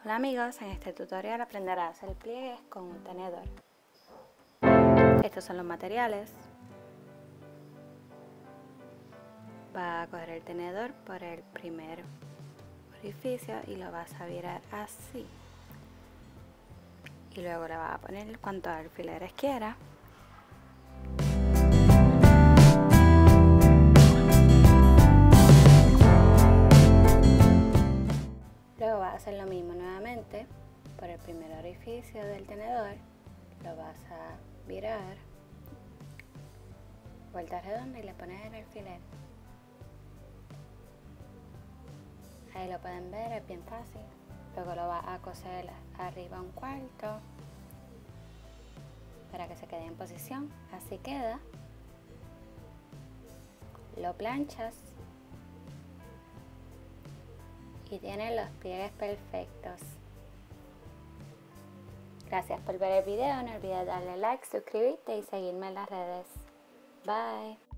Hola amigos, en este tutorial aprenderás a hacer pliegues con un tenedor. Estos son los materiales. Vas a coger el tenedor por el primer orificio y lo vas a virar así. Y luego le vas a poner cuantos alfileres quieras. Luego vas a hacer lo mismo nuevamente por el primer orificio del tenedor, lo vas a virar, vuelta redonda y le pones el alfiler. Ahí lo pueden ver, es bien fácil. Luego lo vas a coser arriba un cuarto para que se quede en posición, así queda. Lo planchas y tiene los pliegues perfectos. Gracias por ver el video, no olvides darle like, suscribirte y seguirme en las redes. Bye.